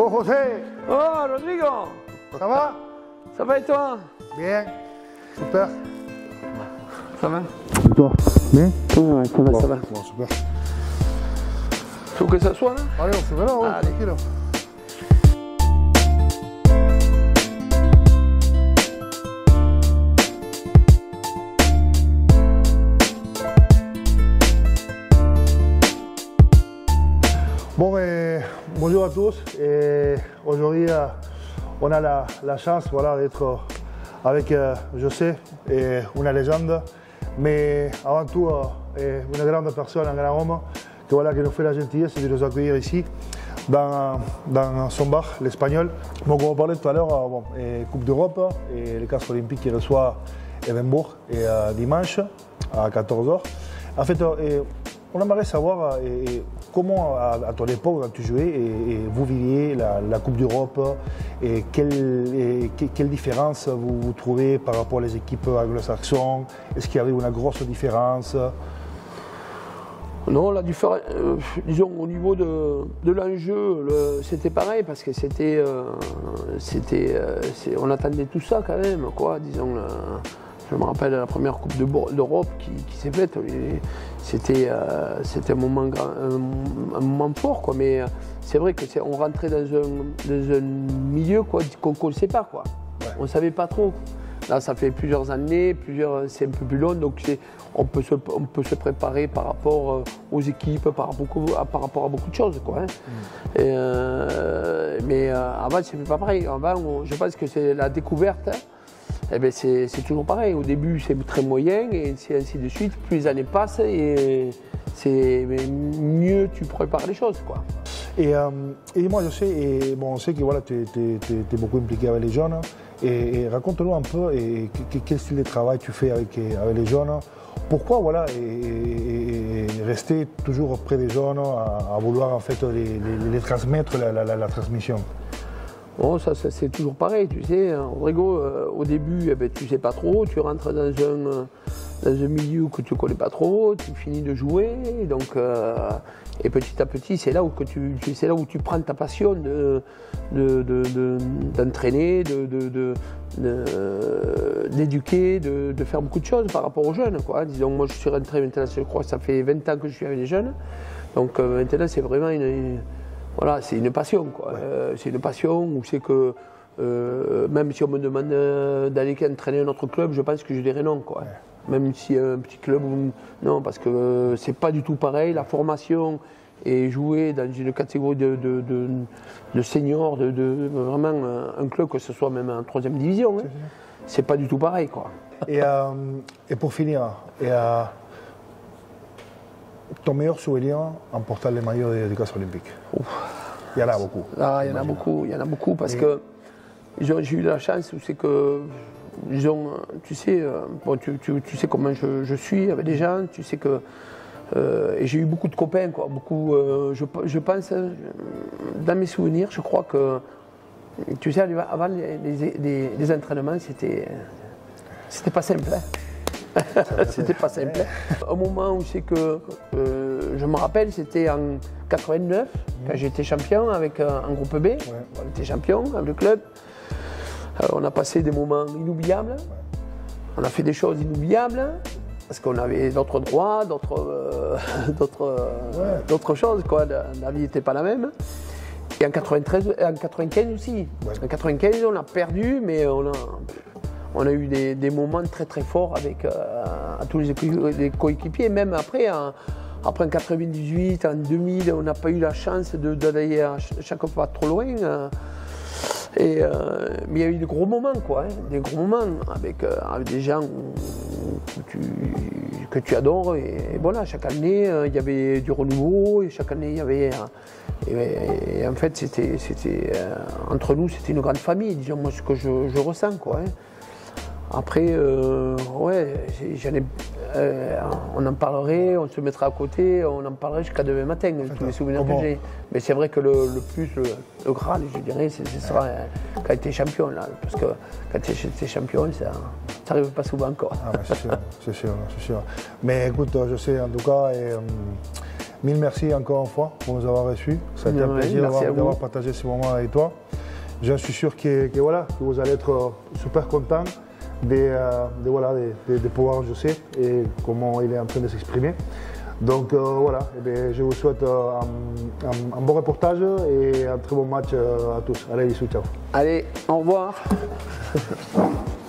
Oh José, Oh Rodrigo, ça va? ça va et toi? Bien, super. Ça va? Et toi? Bien? Ouais, ça va, ça va. Bon, super. Faut que ça soit là? Allez, on se met là, ouais, Allez. tranquille. Bon, bonjour à tous. Et aujourd'hui, on a la chance voilà, d'être avec José, une légende, mais avant tout une grande personne, un grand homme qui nous fait la gentillesse de nous accueillir ici dans son bar, l'Espagnol. Donc, on parlait tout à l'heure, Coupe d'Europe et les Castres Olympiques qui reçoit Édimbourg dimanche à 14h. En fait, on aimerait savoir comment, à ton époque, quand tu jouais, et vous viviez la Coupe d'Europe, et quelle différence vous trouvez par rapport aux équipes anglo-saxonnes? Est-ce qu'il y avait une grosse différence? Non, la différence, disons au niveau de l'enjeu, c'était pareil parce que on attendait tout ça quand même, quoi. Disons, je me rappelle la première Coupe d'Europe qui s'est faite, c'était un moment fort, quoi. Mais c'est vrai qu'on rentrait dans un milieu qu'on ne connaissait pas, quoi. Ouais. On ne savait pas trop. Là, ça fait plusieurs années, c'est un peu plus long, donc on peut se préparer par rapport aux équipes, par rapport à beaucoup de choses, quoi. Hein. Mais avant, c'est pas pareil. Avant, je pense que c'est la découverte. Hein. Eh bien, c'est toujours pareil. Au début, c'est très moyen et c'est ainsi de suite. Plus les années passent et mieux tu prépares les choses, quoi. Et moi, je sais, on sait que voilà, tu es beaucoup impliqué avec les jeunes. Et raconte-nous un peu quel style de travail tu fais avec les jeunes. Pourquoi voilà, rester toujours près des jeunes, à vouloir en fait les transmettre la transmission? Bon, ça c'est toujours pareil, tu sais, Rodrigo, au début, tu sais pas trop, tu rentres dans un milieu que tu connais pas trop, tu finis de jouer, donc, et petit à petit, c'est là où tu prends ta passion d'entraîner, d'éduquer, de faire beaucoup de choses par rapport aux jeunes, quoi. Disons, moi je suis rentré maintenant, je crois que ça fait 20 ans que je suis avec les jeunes, donc maintenant c'est vraiment voilà, c'est une passion, quoi. Ouais. C'est une passion où c'est que même si on me demande d'aller entraîner un autre club, je pense que je dirais non, quoi. Ouais. Même si un petit club, non, parce que c'est pas du tout pareil. La formation et jouer dans une catégorie de seniors, vraiment un club, que ce soit même en 3e division, hein, c'est pas du tout pareil, quoi. Et pour finir, ton meilleur souvenir en portant les maillots des Castres Olympiques? Il y en a beaucoup. Ah, il y en a beaucoup parce que j'ai eu la chance, c'est que, disons, tu sais, bon, tu sais comment je suis avec les gens, tu sais que et j'ai eu beaucoup de copains, quoi. Beaucoup, je pense, dans mes souvenirs, je crois que, tu sais, avant les entraînements, c'était pas simple. Hein. C'était pas simple. Au moment où c'est que, je me rappelle, c'était en 89, quand j'étais champion avec un groupe B. Ouais. On était champion avec le club. On a passé des moments inoubliables. On a fait des choses inoubliables parce qu'on avait d'autres droits, d'autres choses, quoi. La vie n'était pas la même. Et en 95 aussi. Ouais. En 95, on a perdu, mais on a eu des moments très très forts avec tous les coéquipiers. Même après en 98, en 2000, on n'a pas eu la chance d'aller chaque fois trop loin. Mais il y a eu des gros moments, quoi, hein, des gros moments avec des gens que tu adores. Et voilà, chaque année, il y avait du renouveau. Et chaque année, il y avait... Et en fait, entre nous, c'était une grande famille, disons, moi, ce que je ressens, quoi. Hein. Après, ouais, on en parlerait, on se mettra à côté, on en parlerait jusqu'à demain matin, tous les souvenirs que j'ai. Mais c'est vrai que le Graal, je dirais, ce sera quand tu es champion, là. Parce que quand tu es champion, ça n'arrive pas souvent encore. Ah, c'est sûr. Mais écoute, je sais en tout cas, Mille merci encore une fois pour nous avoir reçus. Ça a été un plaisir d'avoir partagé ce moment avec toi. Je suis sûr que vous allez être super content de pouvoir, je sais, et comment il est en train de s'exprimer. Donc je vous souhaite un bon reportage et un très bon match à tous. Allez, bisous, ciao. Allez, au revoir.